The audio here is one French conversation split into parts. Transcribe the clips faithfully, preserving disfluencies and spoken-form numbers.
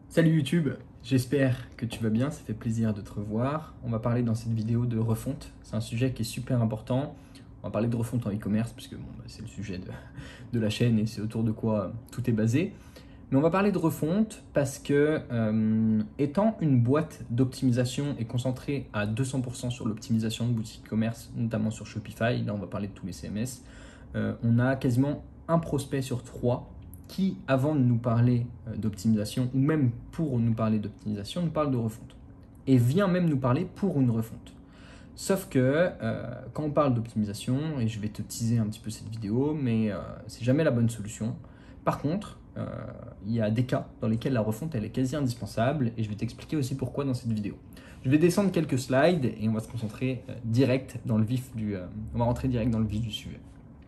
Salut YouTube, j'espère que tu vas bien, ça fait plaisir de te revoir. On va parler dans cette vidéo de refonte, c'est un sujet qui est super important. On va parler de refonte en e-commerce parce que bon, bah, c'est le sujet de, de la chaîne et c'est autour de quoi tout est basé. Mais on va parler de refonte parce que euh, étant une boîte d'optimisation et concentrée à deux cents pour cent sur l'optimisation de boutiques e-commerce, notamment sur Shopify, là on va parler de tous les C M S, euh, on a quasiment un prospect sur trois qui, avant de nous parler d'optimisation, ou même pour nous parler d'optimisation, nous parle de refonte. Et vient même nous parler pour une refonte. Sauf que euh, quand on parle d'optimisation, et je vais te teaser un petit peu cette vidéo, mais euh, c'est jamais la bonne solution. Par contre, euh, il y a des cas dans lesquels la refonte elle est quasi indispensable, et je vais t'expliquer aussi pourquoi dans cette vidéo. Je vais descendre quelques slides et on va se concentrer euh, direct dans le vif du, euh, on va rentrer direct dans le vif du sujet.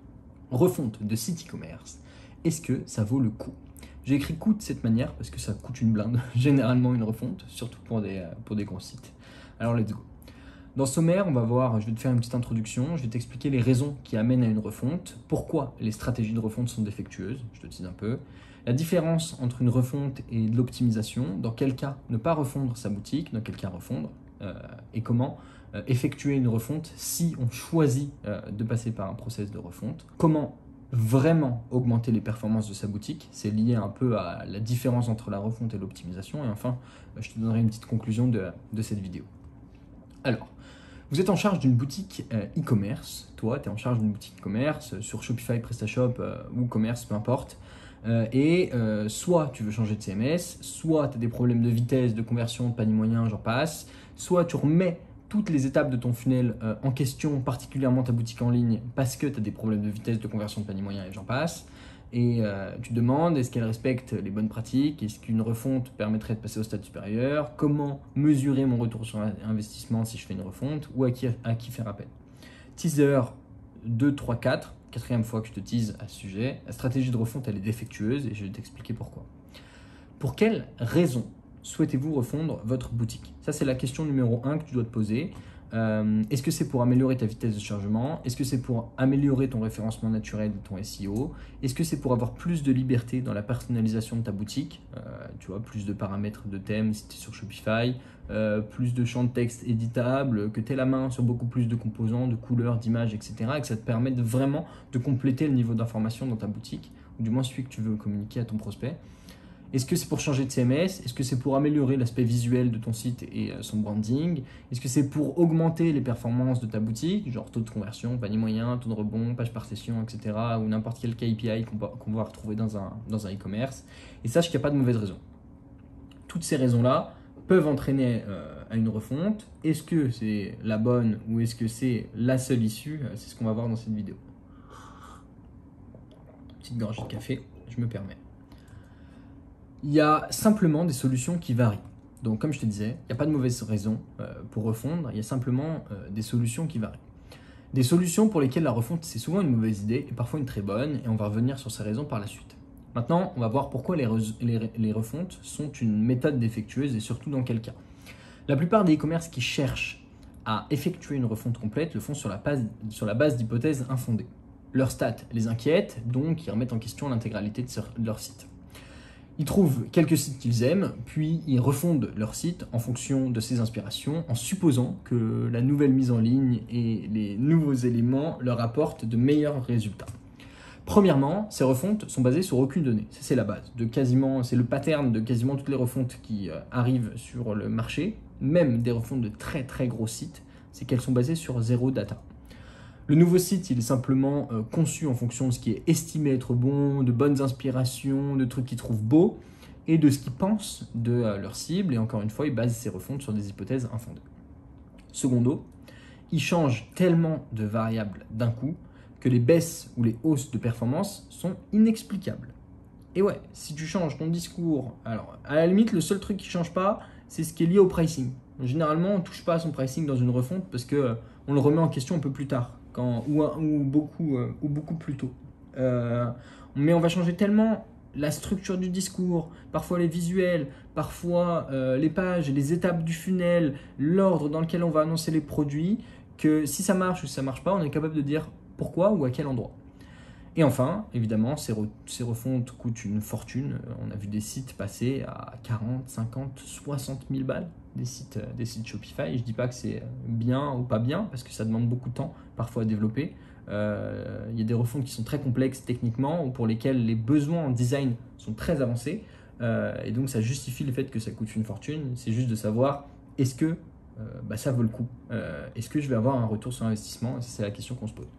Refonte de site e-commerce. Est-ce que ça vaut le coup? J'ai écrit coût de cette manière parce que ça coûte une blinde, généralement une refonte, surtout pour des, pour des gros sites. Alors let's go. Dans ce sommaire, on va voir, je vais te faire une petite introduction, je vais t'expliquer les raisons qui amènent à une refonte, pourquoi les stratégies de refonte sont défectueuses, je te tease un peu, la différence entre une refonte et de l'optimisation, dans quel cas ne pas refondre sa boutique, dans quel cas refondre, euh, et comment euh, effectuer une refonte si on choisit euh, de passer par un process de refonte, comment vraiment augmenter les performances de sa boutique, c'est lié un peu à la différence entre la refonte et l'optimisation, et enfin, je te donnerai une petite conclusion de, de cette vidéo. Alors, vous êtes en charge d'une boutique euh, e-commerce, toi tu es en charge d'une boutique e-commerce euh, sur Shopify, PrestaShop euh, ou commerce, peu importe, euh, et euh, soit tu veux changer de C M S, soit tu as des problèmes de vitesse, de conversion, de panier moyen, j'en passe, soit tu remets toutes les étapes de ton funnel euh, en question, particulièrement ta boutique en ligne, parce que tu as des problèmes de vitesse, de conversion, de panier moyen et j'en passe. Et euh, tu te demandes, est-ce qu'elle respecte les bonnes pratiques? Est-ce qu'une refonte permettrait de passer au stade supérieur? Comment mesurer mon retour sur investissement si je fais une refonte? Ou à qui, à qui faire appel? Teaser deux, trois, quatre, quatrième fois que je te tease à ce sujet. La stratégie de refonte, elle est défectueuse et je vais t'expliquer pourquoi. Pour quelles raisons souhaitez-vous refondre votre boutique? Ça, c'est la question numéro un que tu dois te poser. Euh, Est-ce que c'est pour améliorer ta vitesse de chargement? Est-ce que c'est pour améliorer ton référencement naturel de ton S E O? Est-ce que c'est pour avoir plus de liberté dans la personnalisation de ta boutique? euh, Tu vois, plus de paramètres de thème si tu es sur Shopify, euh, plus de champs de texte éditables, que tu aies la main sur beaucoup plus de composants, de couleurs, d'images, et cetera. Et que ça te permette de vraiment de compléter le niveau d'information dans ta boutique, ou du moins celui que tu veux communiquer à ton prospect. Est-ce que c'est pour changer de C M S? Est-ce que c'est pour améliorer l'aspect visuel de ton site et son branding? Est-ce que c'est pour augmenter les performances de ta boutique, genre taux de conversion, panier moyen, taux de rebond, page par session, et cetera, ou n'importe quel K P I qu'on va, qu'on va retrouver dans un, dans un e-commerce? Et sache qu'il n'y a pas de mauvaise raison. Toutes ces raisons-là peuvent entraîner euh, à une refonte. Est-ce que c'est la bonne ou est-ce que c'est la seule issue? C'est ce qu'on va voir dans cette vidéo. Petite gorgée de café, je me permets. Il y a simplement des solutions qui varient. Donc comme je te disais, il n'y a pas de mauvaise raison euh, pour refondre, il y a simplement euh, des solutions qui varient. Des solutions pour lesquelles la refonte c'est souvent une mauvaise idée et parfois une très bonne, et on va revenir sur ces raisons par la suite. Maintenant, on va voir pourquoi les, les, les refontes sont une méthode défectueuse et surtout dans quel cas. La plupart des e-commerce qui cherchent à effectuer une refonte complète le font sur la base, sur la base d'hypothèses infondées. Leurs stats les inquiètent, donc ils remettent en question l'intégralité de, de leur site. Ils trouvent quelques sites qu'ils aiment, puis ils refondent leur site en fonction de ces inspirations, en supposant que la nouvelle mise en ligne et les nouveaux éléments leur apportent de meilleurs résultats. Premièrement, ces refontes sont basées sur aucune donnée. Ça, c'est la base. De quasiment, c'est le pattern de quasiment toutes les refontes qui euh, arrivent sur le marché, même des refontes de très très gros sites, c'est qu'elles sont basées sur zéro data. Le nouveau site, il est simplement euh, conçu en fonction de ce qui est estimé être bon, de bonnes inspirations, de trucs qu'ils trouvent beaux et de ce qu'ils pensent de euh, leur cible. Et encore une fois, ils basent ces refontes sur des hypothèses infondées. Secondo, ils changent tellement de variables d'un coup que les baisses ou les hausses de performance sont inexplicables. Et ouais, si tu changes ton discours, alors à la limite, le seul truc qui ne change pas, c'est ce qui est lié au pricing. Généralement, on ne touche pas à son pricing dans une refonte parce qu'on euh, le remet en question un peu plus tard. Quand, ou, ou, beaucoup, euh, ou beaucoup plus tôt. Euh, mais on va changer tellement la structure du discours, parfois les visuels, parfois euh, les pages, les étapes du funnel, l'ordre dans lequel on va annoncer les produits, que si ça marche ou si ça ne marche pas, on est capable de dire pourquoi ou à quel endroit. Et enfin, évidemment, ces, re ces refontes coûtent une fortune. On a vu des sites passer à quarante, cinquante, soixante mille balles, des sites, des sites Shopify. Et je ne dis pas que c'est bien ou pas bien, parce que ça demande beaucoup de temps parfois à développer. Euh, il y a des refontes qui sont très complexes techniquement, ou pour lesquelles les besoins en design sont très avancés. Euh, et donc ça justifie le fait que ça coûte une fortune. C'est juste de savoir, est-ce que euh, bah, ça vaut le coup euh, Est-ce que je vais avoir un retour sur investissement? Et c'est la question qu'on se pose.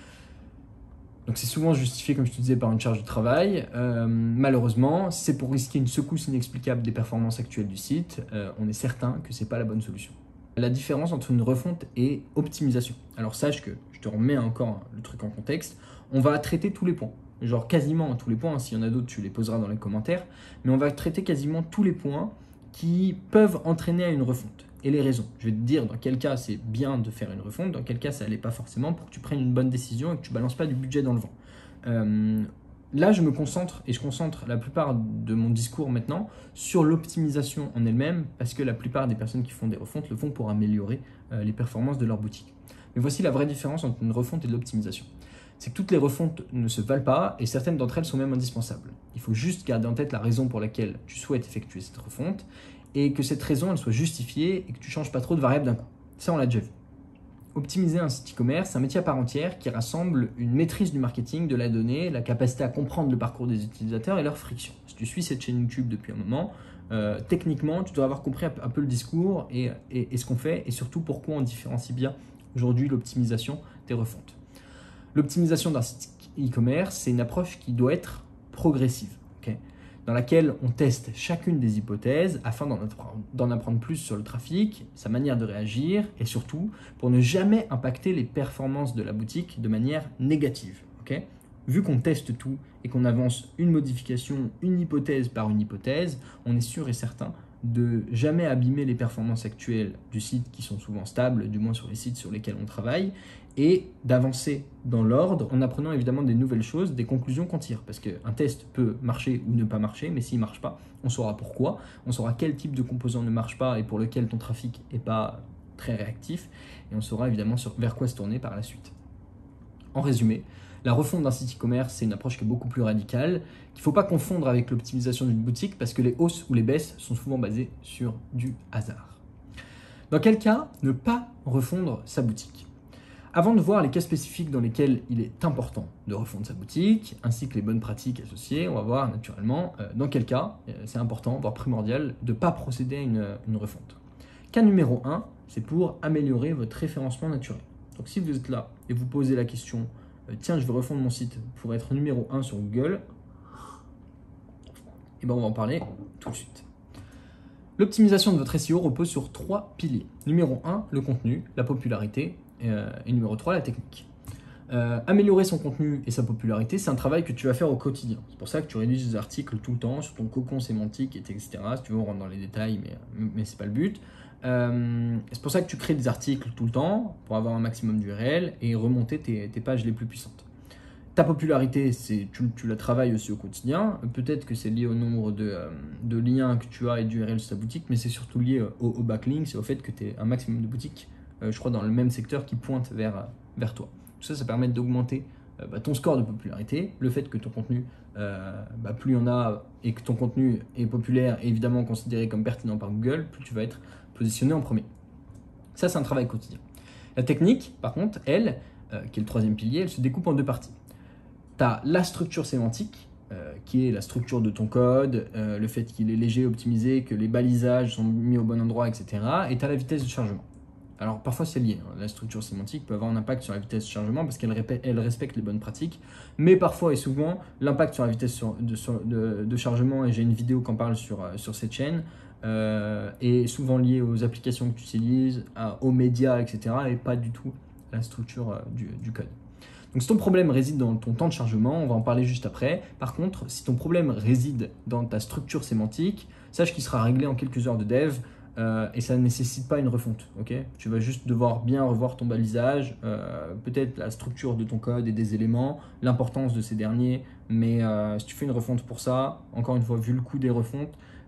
Donc c'est souvent justifié, comme je te disais, par une charge de travail. Euh, malheureusement, si c'est pour risquer une secousse inexplicable des performances actuelles du site, euh, on est certain que ce n'est pas la bonne solution. La différence entre une refonte et optimisation. Alors sache que, je te remets encore le truc en contexte, on va traiter tous les points. Genre quasiment tous les points, hein. S'il y en a d'autres, tu les poseras dans les commentaires. Mais on va traiter quasiment tous les points qui peuvent entraîner à une refonte. Et les raisons. Je vais te dire dans quel cas c'est bien de faire une refonte, dans quel cas ça n'allait pas forcément, pour que tu prennes une bonne décision et que tu ne balances pas du budget dans le vent. Euh, là, je me concentre, et je concentre la plupart de mon discours maintenant, sur l'optimisation en elle-même, parce que la plupart des personnes qui font des refontes le font pour améliorer euh, les performances de leur boutique. Mais voici la vraie différence entre une refonte et de l'optimisation. C'est que toutes les refontes ne se valent pas, et certaines d'entre elles sont même indispensables. Il faut juste garder en tête la raison pour laquelle tu souhaites effectuer cette refonte, et que cette raison elle soit justifiée et que tu ne changes pas trop de variables d'un coup. Ça, on l'a déjà vu. Optimiser un site e-commerce, c'est un métier à part entière qui rassemble une maîtrise du marketing, de la donnée, la capacité à comprendre le parcours des utilisateurs et leurs frictions. Si tu suis cette chaîne YouTube depuis un moment, euh, techniquement, tu dois avoir compris un peu, un peu le discours et, et, et ce qu'on fait, et surtout pourquoi on différencie bien aujourd'hui l'optimisation des refontes. L'optimisation d'un site e-commerce, c'est une approche qui doit être progressive, okay, dans laquelle on teste chacune des hypothèses afin d'en apprendre plus sur le trafic, sa manière de réagir et surtout pour ne jamais impacter les performances de la boutique de manière négative. Okay? Vu qu'on teste tout et qu'on avance une modification, une hypothèse par une hypothèse, on est sûr et certain de jamais abîmer les performances actuelles du site qui sont souvent stables, du moins sur les sites sur lesquels on travaille, et d'avancer dans l'ordre en apprenant évidemment des nouvelles choses, des conclusions qu'on tire. Parce qu'un test peut marcher ou ne pas marcher, mais s'il ne marche pas, on saura pourquoi, on saura quel type de composant ne marche pas et pour lequel ton trafic n'est pas très réactif, et on saura évidemment sur, vers quoi se tourner par la suite. En résumé, la refonte d'un site e-commerce, c'est une approche qui est beaucoup plus radicale, qu'il ne faut pas confondre avec l'optimisation d'une boutique parce que les hausses ou les baisses sont souvent basées sur du hasard. Dans quel cas ne pas refondre sa boutique? Avant de voir les cas spécifiques dans lesquels il est important de refondre sa boutique, ainsi que les bonnes pratiques associées, on va voir naturellement euh, dans quel cas euh, c'est important, voire primordial, de ne pas procéder à une, une refonte. Cas numéro un, c'est pour améliorer votre référencement naturel. Donc si vous êtes là et vous posez la question euh, « Tiens, je veux refondre mon site pour être numéro un sur Google », et ben on va en parler tout de suite. L'optimisation de votre S E O repose sur trois piliers. Numéro un, le contenu, la popularité, euh, et numéro trois, la technique. Euh, améliorer son contenu et sa popularité, c'est un travail que tu vas faire au quotidien. C'est pour ça que tu rédiges des articles tout le temps sur ton cocon sémantique, et cetera. Si tu veux, on rentre dans les détails, mais, mais ce n'est pas le but. Euh, c'est pour ça que tu crées des articles tout le temps pour avoir un maximum d'U R L et remonter tes, tes pages les plus puissantes. Ta popularité, c'est tu, tu la travailles aussi au quotidien. Peut-être que c'est lié au nombre de, euh, de liens que tu as et d'U R L sur ta boutique, mais c'est surtout lié au, au backlinks et au fait que tu aies un maximum de boutiques, euh, je crois, dans le même secteur qui pointent vers, vers toi. Tout ça, ça permet d'augmenter euh, bah, ton score de popularité, le fait que ton contenu, euh, bah, plus il y en a et que ton contenu est populaire et évidemment considéré comme pertinent par Google, plus tu vas être positionné en premier. Ça, c'est un travail quotidien. La technique, par contre, elle, euh, qui est le troisième pilier, elle se découpe en deux parties. Tu as la structure sémantique, euh, qui est la structure de ton code, euh, le fait qu'il est léger, optimisé, que les balisages sont mis au bon endroit, et cetera. Et tu as la vitesse de chargement. Alors parfois c'est lié, hein. La structure sémantique peut avoir un impact sur la vitesse de chargement parce qu'elle elle respecte les bonnes pratiques, mais parfois et souvent l'impact sur la vitesse sur, de, sur, de, de chargement, et j'ai une vidéo qui en parle sur, sur cette chaîne, euh, est souvent lié aux applications que tu utilises, à, aux médias, et cetera, et pas du tout à la structure euh, du, du code. Donc si ton problème réside dans ton temps de chargement, on va en parler juste après. Par contre, si ton problème réside dans ta structure sémantique, sache qu'il sera réglé en quelques heures de dev euh, et ça ne nécessite pas une refonte. Okay, tu vas juste devoir bien revoir ton balisage, euh, peut-être la structure de ton code et des éléments, l'importance de ces derniers, mais euh, si tu fais une refonte pour ça, encore une fois, vu le coût des refontes,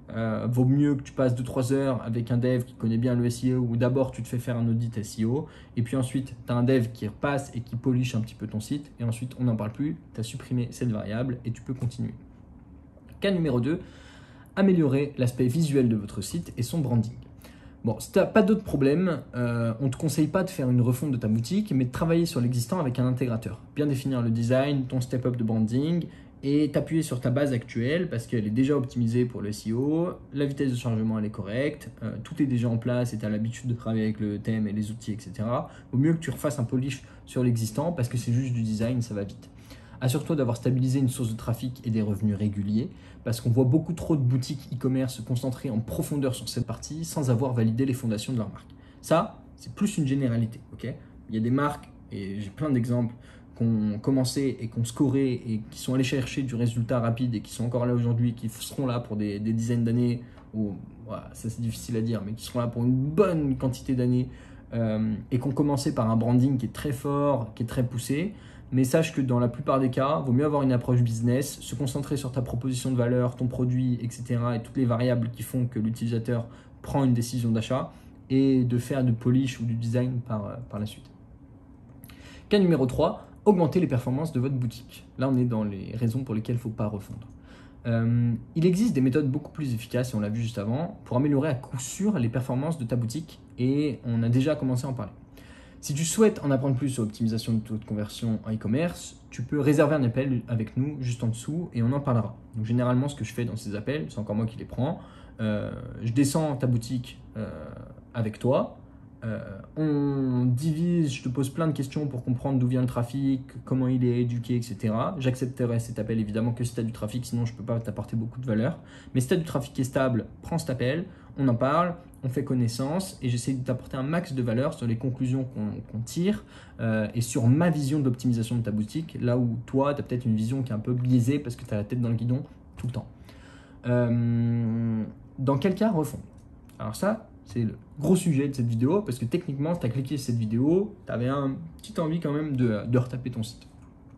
Euh, vaut mieux que tu passes deux trois heures avec un dev qui connaît bien le S E O, ou d'abord tu te fais faire un audit S E O, et puis ensuite tu as un dev qui repasse et qui polish un petit peu ton site, et ensuite on n'en parle plus, tu as supprimé cette variable et tu peux continuer. Cas numéro deux, améliorer l'aspect visuel de votre site et son branding. Bon, si tu n'as pas d'autres problèmes, euh, on ne te conseille pas de faire une refonte de ta boutique, mais de travailler sur l'existant avec un intégrateur. Bien définir le design, ton step-up de branding, et t'appuyer sur ta base actuelle parce qu'elle est déjà optimisée pour le S E O, la vitesse de chargement elle est correcte, euh, tout est déjà en place et tu as l'habitude de travailler avec le thème et les outils, et cetera. Vaut mieux que tu refasses un polish sur l'existant parce que c'est juste du design, ça va vite. Assure-toi d'avoir stabilisé une source de trafic et des revenus réguliers parce qu'on voit beaucoup trop de boutiques e-commerce se concentrer en profondeur sur cette partie sans avoir validé les fondations de leur marque. Ça, c'est plus une généralité. Okay, il y a des marques, et j'ai plein d'exemples, qui ont commencé et qui ont scoré et qui sont allés chercher du résultat rapide et qui sont encore là aujourd'hui, qui seront là pour des, des dizaines d'années, ou voilà, ça c'est difficile à dire, mais qui seront là pour une bonne quantité d'années euh, et qui ont commencé par un branding qui est très fort, qui est très poussé. Mais sache que dans la plupart des cas, il vaut mieux avoir une approche business, se concentrer sur ta proposition de valeur, ton produit, et cetera et toutes les variables qui font que l'utilisateur prend une décision d'achat et de faire du polish ou du design par, par la suite. Cas numéro trois, augmenter les performances de votre boutique. Là, on est dans les raisons pour lesquelles il ne faut pas refondre. Euh, il existe des méthodes beaucoup plus efficaces, et on l'a vu juste avant, pour améliorer à coup sûr les performances de ta boutique et on a déjà commencé à en parler. Si tu souhaites en apprendre plus sur l'optimisation de taux de conversion en e-commerce, tu peux réserver un appel avec nous juste en dessous et on en parlera. Donc généralement, ce que je fais dans ces appels, c'est encore moi qui les prends. Euh, je descends ta boutique euh, avec toi. Euh, on divise, je te pose plein de questions pour comprendre d'où vient le trafic, comment il est éduqué, et cetera. J'accepterai cet appel évidemment que si tu as du trafic, sinon je ne peux pas t'apporter beaucoup de valeur. Mais si tu as du trafic qui est stable, prends cet appel, on en parle, on fait connaissance et j'essaie de t'apporter un max de valeur sur les conclusions qu'on qu'on tire euh, et sur ma vision d'optimisation de ta boutique, là où toi, tu as peut-être une vision qui est un peu biaisée parce que tu as la tête dans le guidon tout le temps. Euh, dans quel cas refondre? Alors ça, c'est le gros sujet de cette vidéo parce que techniquement, si tu as cliqué sur cette vidéo, tu avais un petite envie quand même de, de retaper ton site.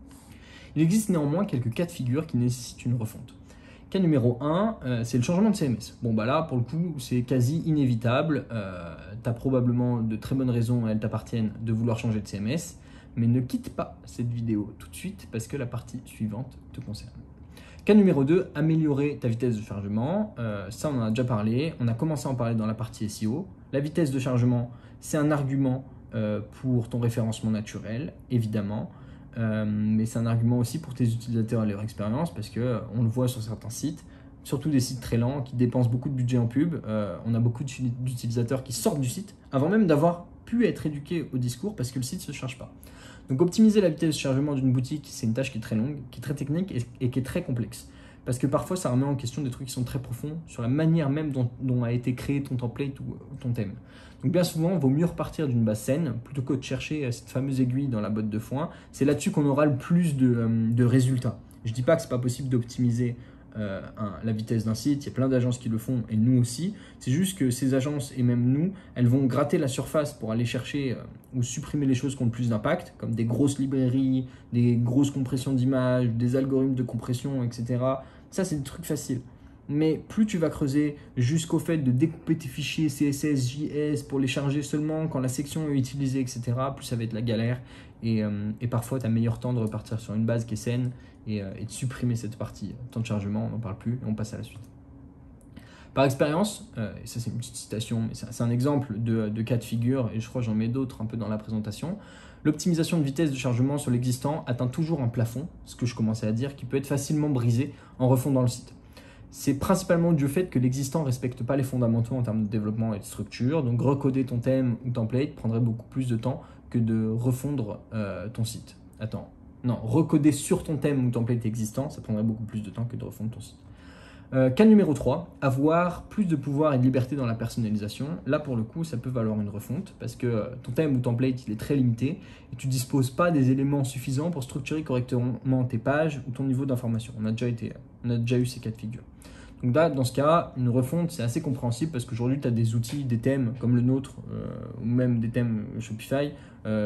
Il existe néanmoins quelques cas de figure qui nécessitent une refonte. Cas numéro un, euh, c'est le changement de C M S. Bon bah là, pour le coup, c'est quasi inévitable. Euh, tu as probablement de très bonnes raisons, elles t'appartiennent, de vouloir changer de C M S. Mais ne quitte pas cette vidéo tout de suite parce que la partie suivante te concerne. Cas numéro deux, améliorer ta vitesse de chargement. Euh, ça, on en a déjà parlé. On a commencé à en parler dans la partie S E O. La vitesse de chargement, c'est un argument euh, pour ton référencement naturel, évidemment. Euh, mais c'est un argument aussi pour tes utilisateurs et leur expérience parce qu'on euh, le voit sur certains sites, surtout des sites très lents qui dépensent beaucoup de budget en pub. Euh, on a beaucoup d'utilisateurs qui sortent du site avant même d'avoir pu être éduqués au discours parce que le site ne se charge pas. Donc optimiser la vitesse de chargement d'une boutique, c'est une tâche qui est très longue, qui est très technique et, et qui est très complexe. Parce que parfois, ça remet en question des trucs qui sont très profonds sur la manière même dont, dont a été créé ton template ou ton thème. Donc bien souvent, il vaut mieux repartir d'une base saine plutôt que de chercher cette fameuse aiguille dans la botte de foin. C'est là-dessus qu'on aura le plus de, de résultats. Je ne dis pas que ce n'est pas possible d'optimiser euh, un, la vitesse d'un site. Il y a plein d'agences qui le font et nous aussi. C'est juste que ces agences et même nous, elles vont gratter la surface pour aller chercher euh, ou supprimer les choses qui ont le plus d'impact, comme des grosses librairies, des grosses compressions d'images, des algorithmes de compression, et cetera. Ça, c'est des trucs faciles. Mais plus tu vas creuser jusqu'au fait de découper tes fichiers C S S, J S pour les charger seulement quand la section est utilisée, et cetera, plus ça va être la galère. Et, euh, et parfois, tu as meilleur temps de repartir sur une base qui est saine et, euh, et de supprimer cette partie. Temps de chargement, on n'en parle plus et on passe à la suite. Par expérience, euh, et ça c'est une petite citation, mais c'est un exemple de, de cas de figure, et je crois que j'en mets d'autres un peu dans la présentation. L'optimisation de vitesse de chargement sur l'existant atteint toujours un plafond, ce que je commençais à dire, qui peut être facilement brisé en refondant le site. C'est principalement dû au fait que l'existant ne respecte pas les fondamentaux en termes de développement et de structure, donc recoder ton thème ou template prendrait beaucoup plus de temps que de refondre euh, ton site. Attends, non, recoder sur ton thème ou template existant, ça prendrait beaucoup plus de temps que de refondre ton site. Euh, cas numéro trois, avoir plus de pouvoir et de liberté dans la personnalisation. Là, pour le coup, ça peut valoir une refonte parce que ton thème ou template, il est très limité et tu ne disposes pas des éléments suffisants pour structurer correctement tes pages ou ton niveau d'information. On a déjà été, on a déjà eu ces cas de figure. Donc là, dans ce cas, une refonte, c'est assez compréhensible parce qu'aujourd'hui, tu as des outils, des thèmes comme le nôtre euh, ou même des thèmes Shopify euh,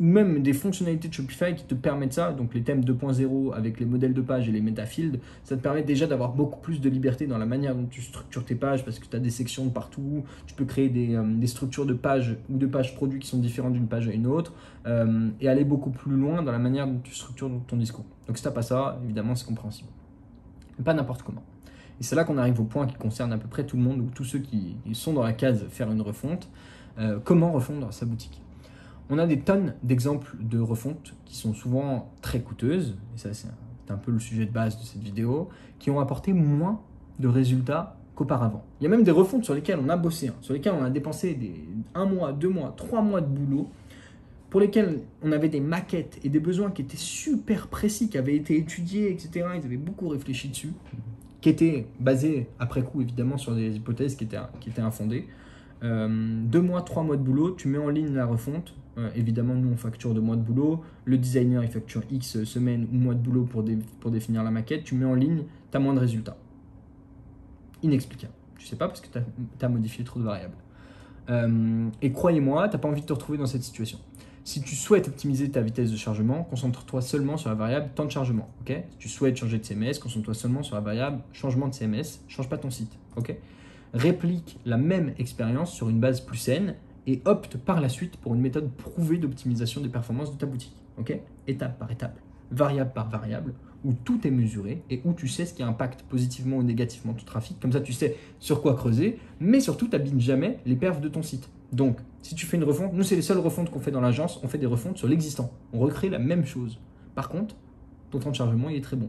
ou même des fonctionnalités de Shopify qui te permettent ça, donc les thèmes deux point zéro avec les modèles de page et les metafields, ça te permet déjà d'avoir beaucoup plus de liberté dans la manière dont tu structures tes pages parce que tu as des sections de partout, tu peux créer des, euh, des structures de pages ou de pages produits qui sont différentes d'une page à une autre euh, et aller beaucoup plus loin dans la manière dont tu structures ton discours. Donc si tu n'as pas ça, évidemment c'est compréhensible. Mais pas n'importe comment. Et c'est là qu'on arrive au point qui concerne à peu près tout le monde ou tous ceux qui, qui sont dans la case faire une refonte. Euh, comment refondre sa boutique? On a des tonnes d'exemples de refontes qui sont souvent très coûteuses, et ça c'est un, un peu le sujet de base de cette vidéo, qui ont apporté moins de résultats qu'auparavant. Il y a même des refontes sur lesquelles on a bossé, hein, sur lesquelles on a dépensé des, un mois, deux mois, trois mois de boulot, pour lesquels on avait des maquettes et des besoins qui étaient super précis, qui avaient été étudiés, et cetera. Ils avaient beaucoup réfléchi dessus, qui étaient basés après coup évidemment sur des hypothèses qui étaient, qui étaient infondées. Euh, deux mois, trois mois de boulot, tu mets en ligne la refonte. Euh, évidemment, nous on facture deux mois de boulot. Le designer il facture X semaines ou mois de boulot pour, dé, pour définir la maquette. Tu mets en ligne, tu as moins de résultats. Inexplicable. Tu sais pas parce que tu as modifié trop de variables. Euh, et croyez-moi, tu n'as pas envie de te retrouver dans cette situation. Si tu souhaites optimiser ta vitesse de chargement, concentre-toi seulement sur la variable temps de chargement. Okay, si tu souhaites changer de C M S, concentre-toi seulement sur la variable changement de C M S. Change pas ton site. Okay, réplique la même expérience sur une base plus saine et opte par la suite pour une méthode prouvée d'optimisation des performances de ta boutique. Okay, étape par étape, variable par variable, où tout est mesuré et où tu sais ce qui impacte positivement ou négativement ton trafic. Comme ça, tu sais sur quoi creuser, mais surtout, tu n'abîmes jamais les perfs de ton site. Donc, si tu fais une refonte, nous, c'est les seules refontes qu'on fait dans l'agence, on fait des refontes sur l'existant. On recrée la même chose. Par contre, ton temps de chargement, il est très bon.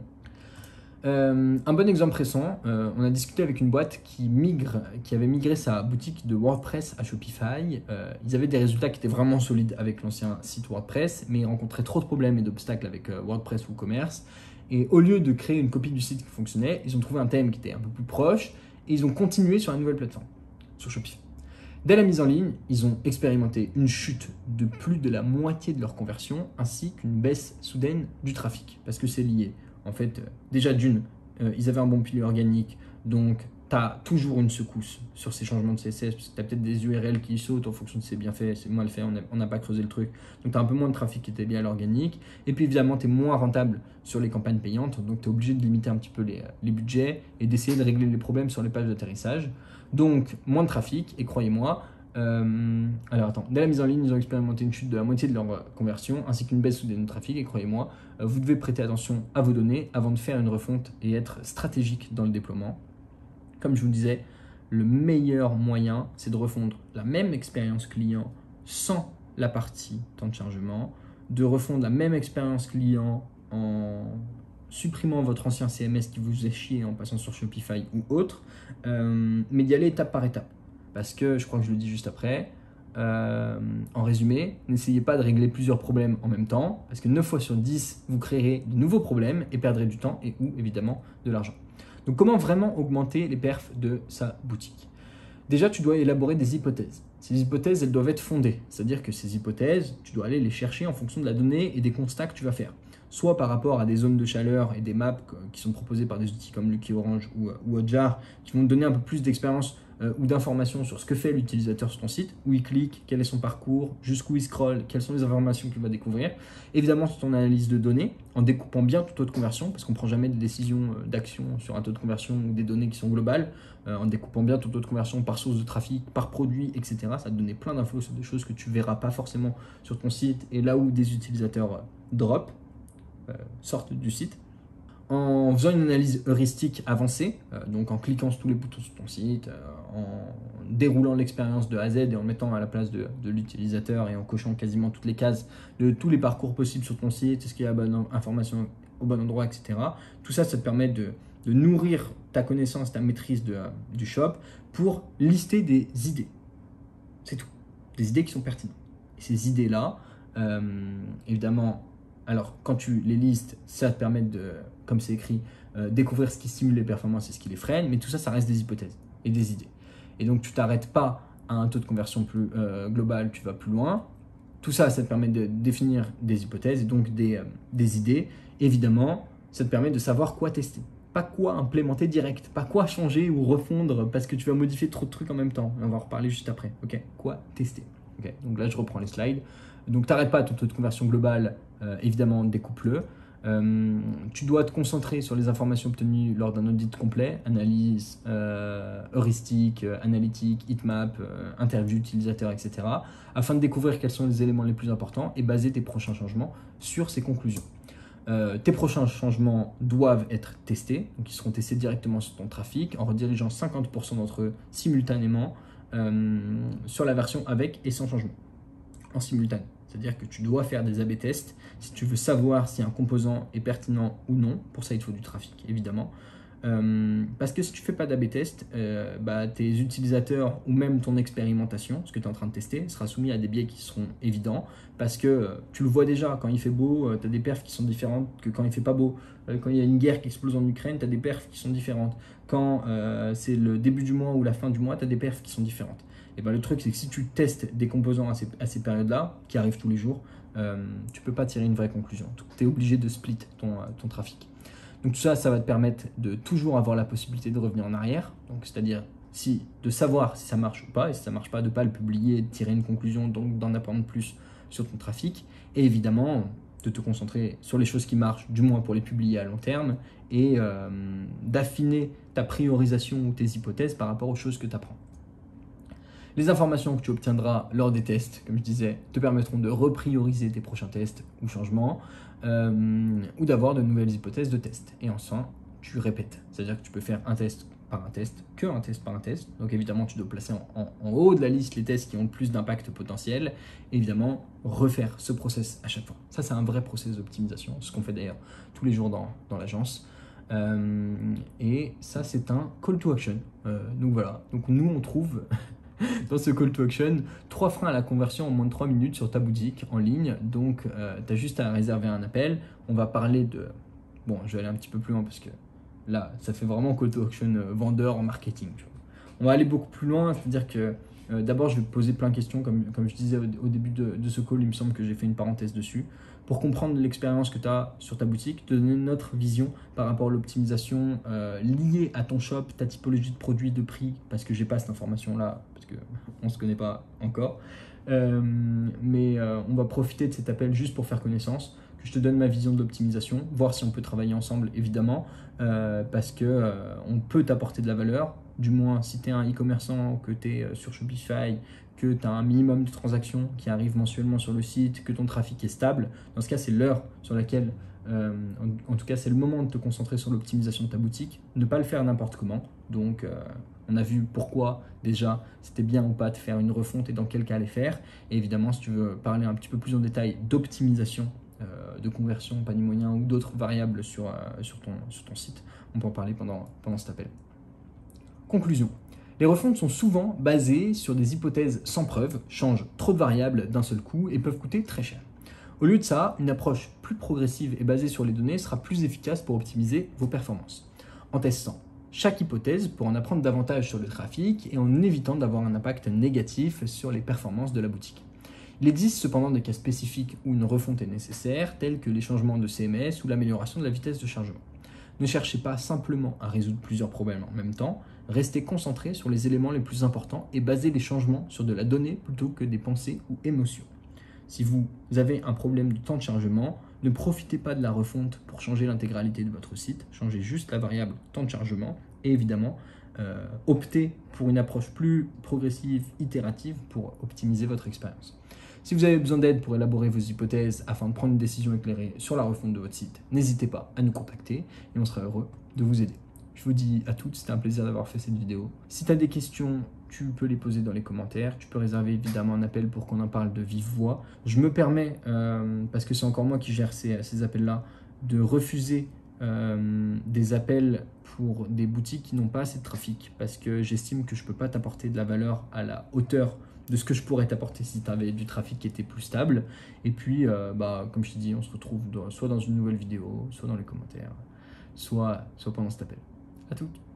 Euh, un bon exemple récent, euh, on a discuté avec une boîte qui, migre, qui avait migré sa boutique de WordPress à Shopify. Euh, ils avaient des résultats qui étaient vraiment solides avec l'ancien site WordPress, mais ils rencontraient trop de problèmes et d'obstacles avec euh, WordPress WooCommerce. Et au lieu de créer une copie du site qui fonctionnait, ils ont trouvé un thème qui était un peu plus proche et ils ont continué sur la nouvelle plateforme, sur Shopify. Dès la mise en ligne, ils ont expérimenté une chute de plus de la moitié de leur conversion ainsi qu'une baisse soudaine du trafic parce que c'est lié. En fait, euh, déjà d'une, euh, ils avaient un bon pilier organique, donc tu as toujours une secousse sur ces changements de C S S, parce que tu as peut-être des U R L qui sautent en fonction de si c'est bien fait, c'est mal fait, on n'a pas creusé le truc. Donc tu as un peu moins de trafic qui était lié à l'organique. Et puis évidemment, tu es moins rentable sur les campagnes payantes, donc tu es obligé de limiter un petit peu les, les budgets et d'essayer de régler les problèmes sur les pages d'atterrissage. Donc moins de trafic, et croyez-moi, Euh, alors attends, dès la mise en ligne, ils ont expérimenté une chute de la moitié de leur conversion ainsi qu'une baisse soudaine de trafic et croyez-moi, euh, vous devez prêter attention à vos données avant de faire une refonte et être stratégique dans le déploiement. Comme je vous le disais, le meilleur moyen, c'est de refondre la même expérience client sans la partie temps de chargement, de refondre la même expérience client en supprimant votre ancien C M S qui vous faisait chier en passant sur Shopify ou autre, euh, mais d'y aller étape par étape. Parce que, je crois que je le dis juste après, euh, en résumé, n'essayez pas de régler plusieurs problèmes en même temps, parce que neuf fois sur dix, vous créerez de nouveaux problèmes et perdrez du temps et ou évidemment de l'argent. Donc comment vraiment augmenter les perfs de sa boutique? Déjà, tu dois élaborer des hypothèses. Ces hypothèses, elles doivent être fondées, c'est-à-dire que ces hypothèses, tu dois aller les chercher en fonction de la donnée et des constats que tu vas faire. Soit par rapport à des zones de chaleur et des maps qui sont proposées par des outils comme Lucky Orange ou, ou Hotjar, qui vont te donner un peu plus d'expérience euh, ou d'informations sur ce que fait l'utilisateur sur ton site, où il clique, quel est son parcours, jusqu'où il scrolle, quelles sont les informations qu'il va découvrir. Évidemment, sur ton analyse de données, en découpant bien ton taux de conversion, parce qu'on ne prend jamais de décision d'action sur un taux de conversion ou des données qui sont globales, euh, en découpant bien ton taux de conversion par source de trafic, par produit, et cetera. Ça va te donner plein d'infos sur des choses que tu ne verras pas forcément sur ton site et là où des utilisateurs euh, drop. Euh, sortent du site, en faisant une analyse heuristique avancée, euh, donc en cliquant sur tous les boutons sur ton site, euh, en déroulant l'expérience de A à Z et en mettant à la place de, de l'utilisateur et en cochant quasiment toutes les cases de tous les parcours possibles sur ton site, est-ce qu'il y a la bonne information au bon endroit, et cetera. Tout ça, ça te permet de, de nourrir ta connaissance, ta maîtrise de, du shop pour lister des idées. C'est tout. Des idées qui sont pertinentes. Et ces idées-là, euh, évidemment, alors, quand tu les listes, ça te permet de, comme c'est écrit, euh, découvrir ce qui stimule les performances et ce qui les freine, mais tout ça, ça reste des hypothèses et des idées. Et donc, tu t'arrêtes pas à un taux de conversion plus euh, global, tu vas plus loin. Tout ça, ça te permet de définir des hypothèses et donc des, euh, des idées. Évidemment, ça te permet de savoir quoi tester. Pas quoi implémenter direct, pas quoi changer ou refondre parce que tu vas modifier trop de trucs en même temps. On va en reparler juste après. Ok, quoi tester. Okay, donc là, je reprends les slides. Donc, tu n'arrêtes pas ton taux de conversion global, euh, évidemment, découpe-le. Euh, tu dois te concentrer sur les informations obtenues lors d'un audit complet, analyse, euh, heuristique, euh, analytique, heatmap, euh, interview utilisateur, et cetera, afin de découvrir quels sont les éléments les plus importants et baser tes prochains changements sur ces conclusions. Euh, tes prochains changements doivent être testés, donc ils seront testés directement sur ton trafic en redirigeant cinquante pour cent d'entre eux simultanément euh, sur la version avec et sans changement, en simultané. C'est-à-dire que tu dois faire des A B tests si tu veux savoir si un composant est pertinent ou non. Pour ça, il te faut du trafic, évidemment. Euh, parce que si tu ne fais pas d'A B test, euh, bah, tes utilisateurs ou même ton expérimentation, ce que tu es en train de tester, sera soumis à des biais qui seront évidents. Parce que euh, tu le vois déjà, quand il fait beau, euh, tu as des perfs qui sont différentes que quand il ne fait pas beau. Euh, quand il y a une guerre qui explose en Ukraine, tu as des perfs qui sont différentes. Quand euh, c'est le début du mois ou la fin du mois, tu as des perfs qui sont différentes. Et ben, le truc, c'est que si tu testes des composants à ces, à ces périodes-là, qui arrivent tous les jours, euh, tu ne peux pas tirer une vraie conclusion. Tu es obligé de split ton, ton trafic. Donc tout ça, ça va te permettre de toujours avoir la possibilité de revenir en arrière. Donc c'est-à-dire si, de savoir si ça marche ou pas, et si ça ne marche pas, de ne pas le publier, de tirer une conclusion, donc d'en apprendre plus sur ton trafic. Et évidemment, de te concentrer sur les choses qui marchent, du moins pour les publier à long terme, et euh, d'affiner ta priorisation ou tes hypothèses par rapport aux choses que tu apprends. Les informations que tu obtiendras lors des tests, comme je disais, te permettront de reprioriser tes prochains tests ou changements, euh, ou d'avoir de nouvelles hypothèses de test. Et enfin, tu répètes. C'est-à-dire que tu peux faire un test par un test, que un test par un test. Donc évidemment, tu dois placer en, en, en haut de la liste les tests qui ont le plus d'impact potentiel. Et évidemment, refaire ce process à chaque fois. Ça, c'est un vrai process d'optimisation, ce qu'on fait d'ailleurs tous les jours dans, dans l'agence. Euh, et ça, c'est un call to action. Euh, donc voilà. Donc nous, on trouve... dans ce call to action, trois freins à la conversion en moins de trois minutes sur ta boutique en ligne. Donc, euh, tu as juste à réserver un appel. On va parler de... Bon, je vais aller un petit peu plus loin parce que là, ça fait vraiment call to action euh, vendeur en marketing. Tu vois. On va aller beaucoup plus loin, c'est-à-dire que euh, d'abord, je vais te poser plein de questions. Comme, comme je disais au, au début de, de ce call, il me semble que j'ai fait une parenthèse dessus. Pour comprendre l'expérience que tu as sur ta boutique, te donner notre vision par rapport à l'optimisation euh, liée à ton shop, ta typologie de produits, de prix, parce que j'ai pas cette information-là, parce qu'on ne se connaît pas encore. Euh, mais euh, on va profiter de cet appel juste pour faire connaissance, que je te donne ma vision de l'optimisation, voir si on peut travailler ensemble, évidemment, euh, parce qu'on euh, peut t'apporter de la valeur, du moins si tu es un e-commerçant, que tu es sur Shopify, que tu as un minimum de transactions qui arrivent mensuellement sur le site, que ton trafic est stable. Dans ce cas, c'est l'heure sur laquelle, euh, en, en tout cas, c'est le moment de te concentrer sur l'optimisation de ta boutique. Ne pas le faire n'importe comment. Donc, euh, on a vu pourquoi déjà c'était bien ou pas de faire une refonte et dans quel cas les faire. Et évidemment, si tu veux parler un petit peu plus en détail d'optimisation, euh, de conversion, panier moyen ou d'autres variables sur, euh, sur, ton, sur ton site, on peut en parler pendant, pendant cet appel. Conclusion. Les refontes sont souvent basées sur des hypothèses sans preuve, changent trop de variables d'un seul coup et peuvent coûter très cher. Au lieu de ça, une approche plus progressive et basée sur les données sera plus efficace pour optimiser vos performances. En testant chaque hypothèse pour en apprendre davantage sur le trafic et en évitant d'avoir un impact négatif sur les performances de la boutique. Il existe cependant des cas spécifiques où une refonte est nécessaire, tels que les changements de C M S ou l'amélioration de la vitesse de chargement. Ne cherchez pas simplement à résoudre plusieurs problèmes en même temps, restez concentré sur les éléments les plus importants et basez les changements sur de la donnée plutôt que des pensées ou émotions. Si vous avez un problème de temps de chargement, ne profitez pas de la refonte pour changer l'intégralité de votre site, changez juste la variable temps de chargement et évidemment, euh, optez pour une approche plus progressive, itérative pour optimiser votre expérience. Si vous avez besoin d'aide pour élaborer vos hypothèses afin de prendre une décision éclairée sur la refonte de votre site, n'hésitez pas à nous contacter et on sera heureux de vous aider. Je vous dis à toutes, c'était un plaisir d'avoir fait cette vidéo. Si tu as des questions, tu peux les poser dans les commentaires. Tu peux réserver évidemment un appel pour qu'on en parle de vive voix. Je me permets, euh, parce que c'est encore moi qui gère ces, ces appels-là, de refuser euh, des appels pour des boutiques qui n'ont pas assez de trafic parce que j'estime que je ne peux pas t'apporter de la valeur à la hauteur de ce que je pourrais t'apporter si tu avais du trafic qui était plus stable. Et puis, euh, bah, comme je t'ai dit, on se retrouve dans, soit dans une nouvelle vidéo, soit dans les commentaires, soit, soit pendant cet appel. À toutes.